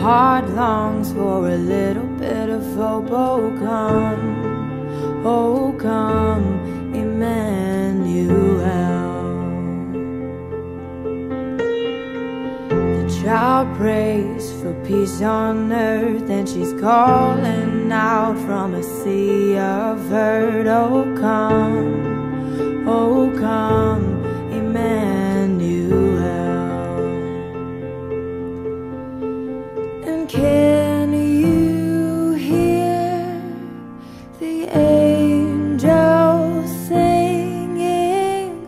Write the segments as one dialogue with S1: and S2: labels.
S1: heart longs for a little bit of hope. Oh come, Emmanuel. The child prays for peace on earth, and she's calling out from a sea of hurt. Oh come, Emmanuel. And can you hear the angels singing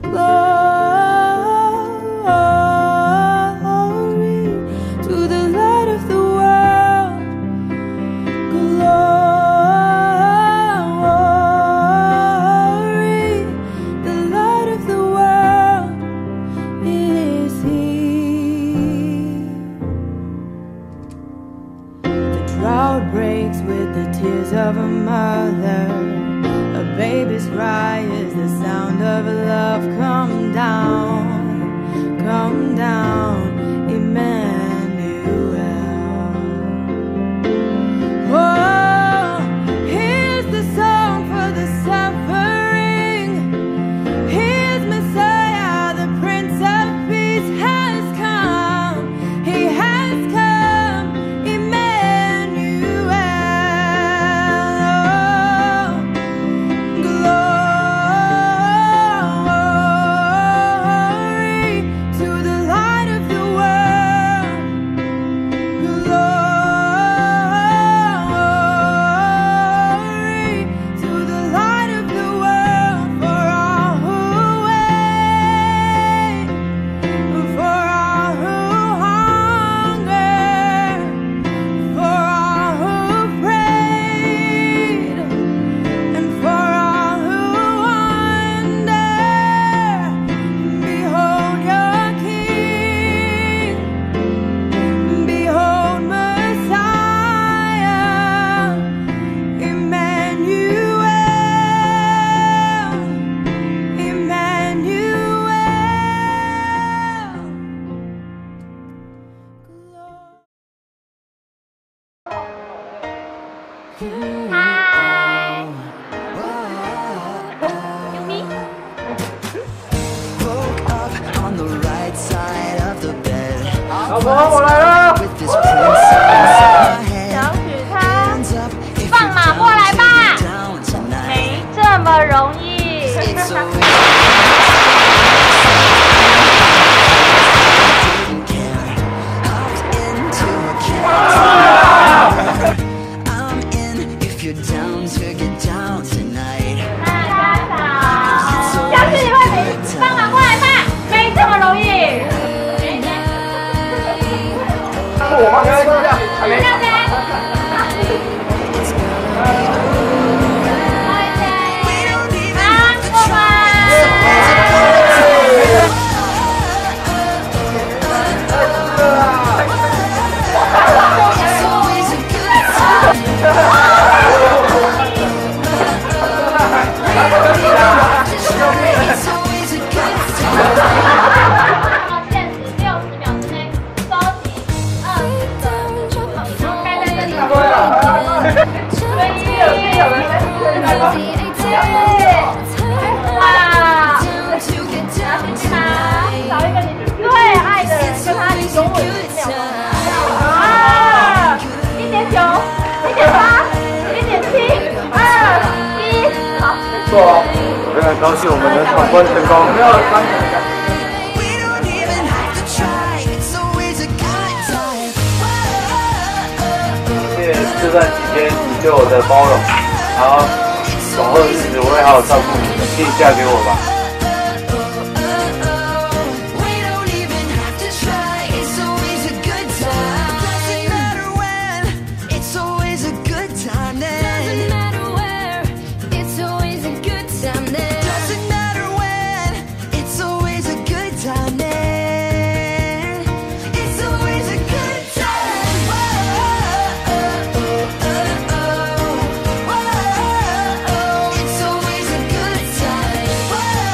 S1: glory to the light of the world? Glory, the light of the world is here. The drought breaks with the tears of a mother. A baby's cry is the sound of love. Come down, Emmanuel. Oh, here's the song for the suffering. Here's Messiah, the Prince of Peace has come. He has come, Emmanuel. Glory to the light of the world. Glory to the light of the world. For all who wait, for all who hunger, for all who prayed, and for all who wonder. Behold your King, behold Messiah, Emmanuel,
S2: Woke up on the right side of the bed.
S3: 老婆，我来了。
S2: With this princess in my hand.
S4: 小许他
S2: Hands up if
S4: 放
S2: you're
S4: 马过来吧，
S2: down tonight.
S4: 没这么容易。
S2: It's so didn't care. Hopped into a cab. I'm in if you're down to get down tonight.
S4: 小许你会放马过来吧，没这么容易。
S3: 我吗？等一下，还没。我非常高兴我们能闯关成功。没有关系。谢谢这段期间你对我的包容，然后往后的日子我会好好照顾你，请你嫁给我吧。
S2: It's always a good time.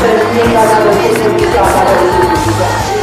S5: 对，今天大家的见证之下，大家的支持之下。